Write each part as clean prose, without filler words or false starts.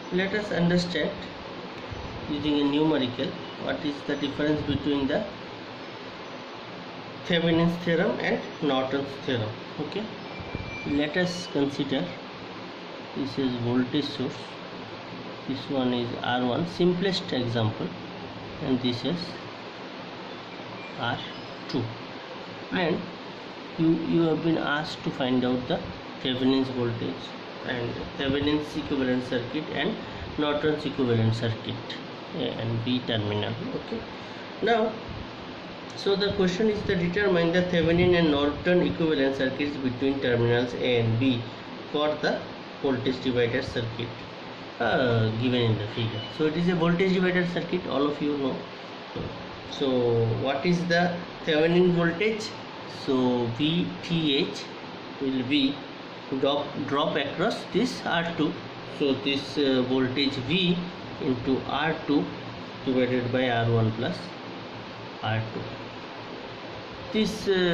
let us understand using a numerical what is the difference between the Thevenin's theorem and Norton's theorem. Okay, let us consider this is voltage source, this one is R1, simplest example, and this is R2, and you have been asked to find out the Thevenin's voltage and Thevenin's equivalent circuit and Norton's equivalent circuit, A and B terminal. Okay, now so the question is to determine the Thevenin and Norton equivalent circuits between terminals A and B for the voltage divider circuit given in the figure. So it is a voltage divider circuit, all of you know. So what is the Thevenin voltage? So VTH will be drop across this R2. So this voltage V into R2 divided by R1 plus R2. This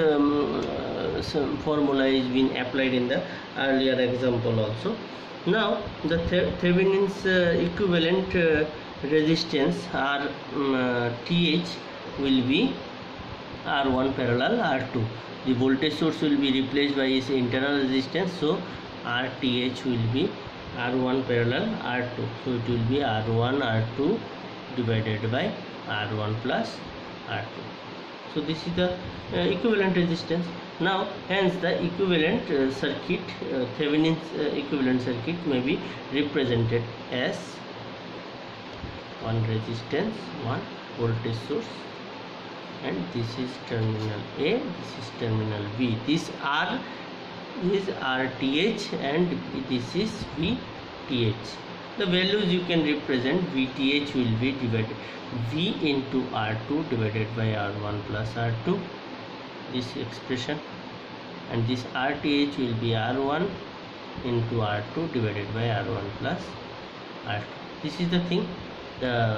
formula is been applied in the earlier example also. Now the Thevenin's equivalent resistance TH will be R1 parallel R2. The voltage source will be replaced by its internal resistance, so RTH will be R1 parallel R2. So it will be R1 R2 divided by R1 plus R2. So this is the equivalent resistance. Now hence the equivalent circuit, Thevenin's equivalent circuit may be represented as one resistance, one voltage source, and this is terminal A, this is terminal B. This R is RTH and this is VTH. The values you can represent, VTH will be divided V into R2 divided by R1 plus R2, this expression, and this RTH will be R1 into R2 divided by R1 plus R2. This is the thing, the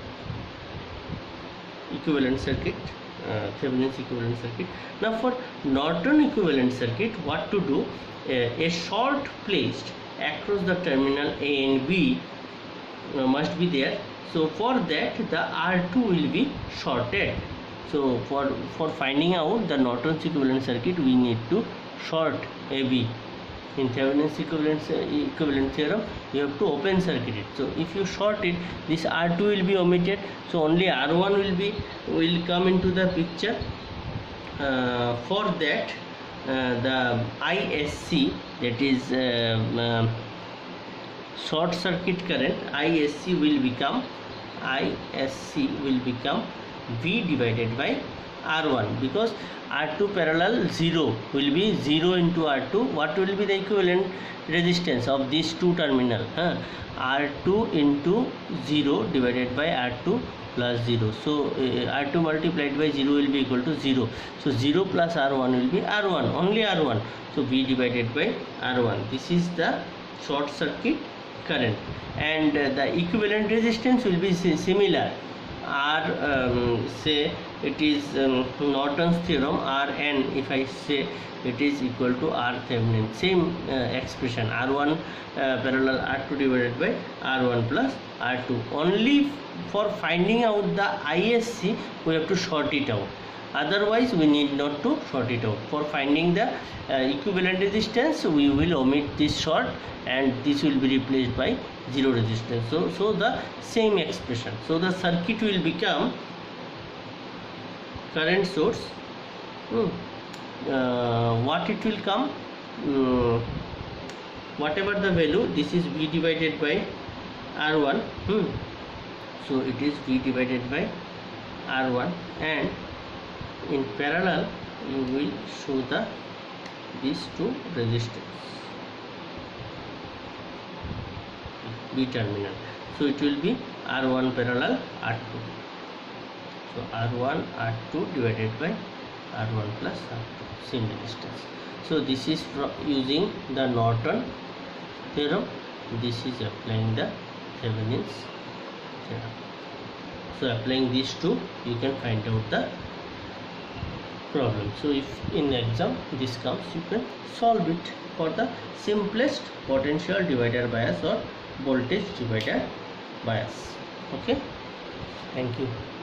equivalent circuit, Thevenin's equivalent circuit. Now for Norton equivalent circuit, what to do? A short placed across the terminal A and B must be there. So for that the R2 will be shorted. So for finding out the Norton's equivalent circuit, we need to short AB. In Thevenin's equivalent theorem, you have to open circuit it. So if you short it, this R2 will be omitted. So only R1 will come into the picture. For that, the ISC, that is short circuit current, ISC will become V divided by R1, because R2 parallel 0 will be 0 into R2. What will be the equivalent resistance of these two terminal? R2 into 0 divided by R2 plus 0. So R2 multiplied by 0 will be equal to 0. So 0 plus R1 will be R1, only R1. So V divided by R1. This is the short circuit current, and the equivalent resistance will be similar. Say it is Norton's theorem, Rn, if I say it is equal to R Thevenin, same expression, R1 parallel R2 divided by R1 plus R2. Only for finding out the ISC we have to short it out, otherwise we need not to short it out. For finding the equivalent resistance, we will omit this short and this will be replaced by zero resistance. So the same expression. So the circuit will become current source. What it will come? Whatever the value, this is V divided by R1. So it is V divided by R1, and in parallel you will show these two resistance, B terminal. So it will be R1 parallel R2. So R1 R2 divided by R1 plus R2, same resistance. So this is using the Norton theorem. This is applying the Thevenin's theorem. So applying these two, you can find out the problem. So if in exam this comes, you can solve it for the simplest potential divider bias or voltage divider bias. Okay, thank you.